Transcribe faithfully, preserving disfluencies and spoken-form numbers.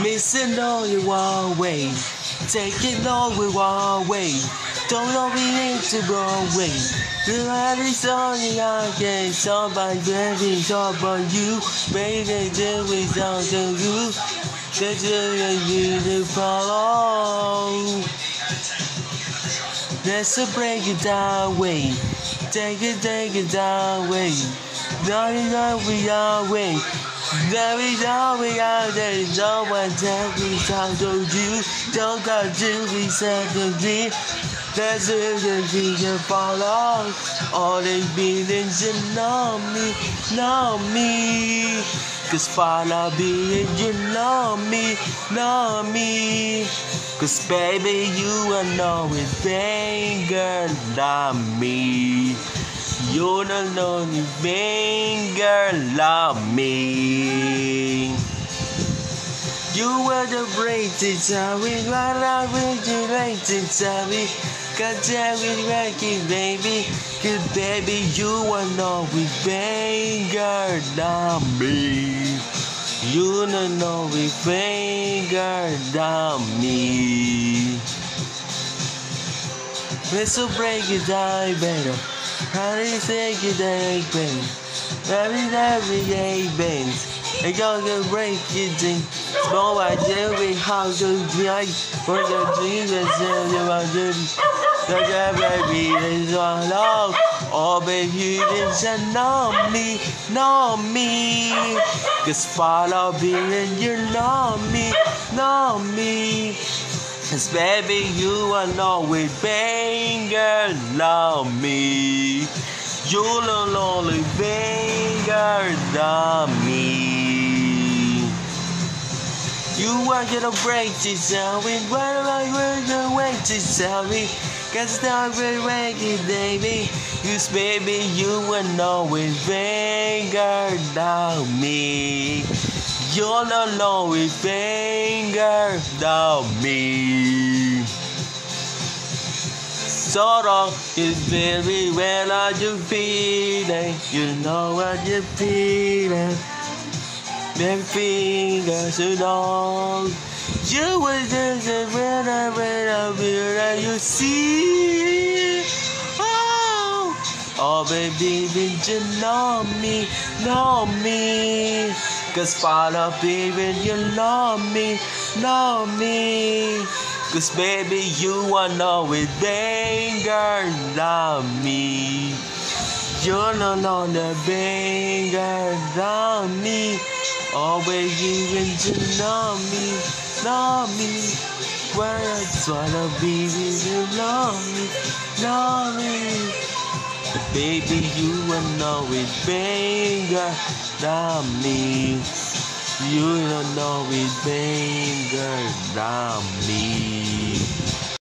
Missing all you one way, taking all we one way. Don't know we need to go away. The light is on the arcade, somebody baby, talk about you. Baby, do we talk to you? That's what you to follow. Let's break it down way. Take it, take it down way. Now you know we are way. Now we know we are there. No one tells me how to you. Don't go to be said to me. That's what you can follow. All the feelings you know me, know me. Cause follow me and you know me, know me. Cause baby you are know it, baby girl, love me. You don't know me, baby girl, love me. You were the greatest, sorry, what I really rated, sorry. Cause I will like it, baby. Cause baby, you are know it, baby girl, love me. You don't know it, baby girl, love me. Let's break it down better. How do you take it down, baby? Every every day, baby. I gotta break it down. Small I do it, how to try. For the dreams that you are doing. Cause baby, it's all love. Oh, baby, you didn't know me, know me. Cause follow me and you know me, know me. Cause baby, you are know it, baby girl, love me. You don't only baby girl, love me. You are gonna break this out with what am I going to wait to tell me? Cause now we're ready, baby. Cause baby, you will know it, baby girl, love me. You're not know it, baby girl, love me. Sort of is very well are you feeling? You know what you're feeling. Them fingers you know. You were just a winner, winner, winner, you see. Oh, oh, baby, did you know me, know me? Cause follow, baby, you know me, know me. Cause baby, you wanna know it, baby girl, love me. You don't know the baby girl, love me. Always even to know me, know me. Where I wanna be with you, know me, know me. Baby, you will know it, baby girl, love me. You don't know it, baby girl, love me.